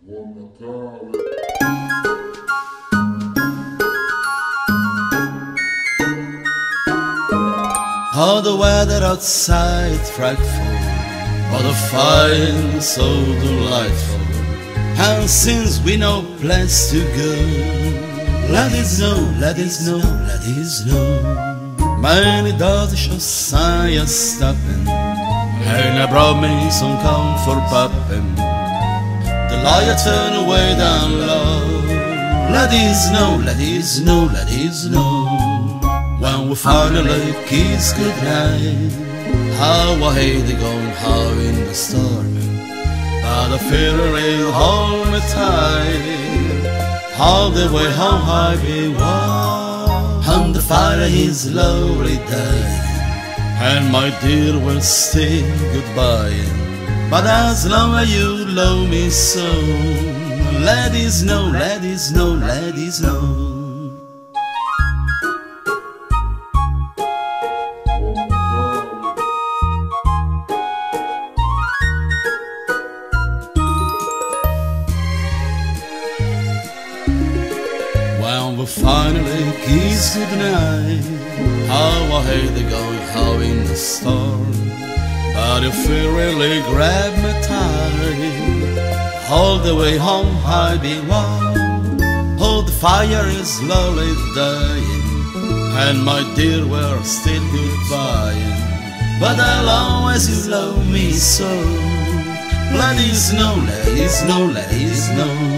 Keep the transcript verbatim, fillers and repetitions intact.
Oh, the weather outside frightful, but the fire so delightful. And since we no place to go, let it snow, let it snow, let it snow. Many does shall sigh a stopping, and I brought me some comfort popping. The lawyer turned away down low. Let it snow, let it snow, let it snow. When we finally kiss goodnight, how I hate it going how in the storm, but I feel it hold me tight. All the way home I be warm, and the fire is slowly dying, and my dear will say goodbye. But as long as you love me so, let it snow, let it snow, let it snow. When we finally kiss goodnight, how I hate the going how in the storm, but if you really grab me tight, all the way home I be warm. Oh, the fire is slowly dying, and my dear we're still goodbye. But as long as you love me so, let it snow, let it snow, let it snow.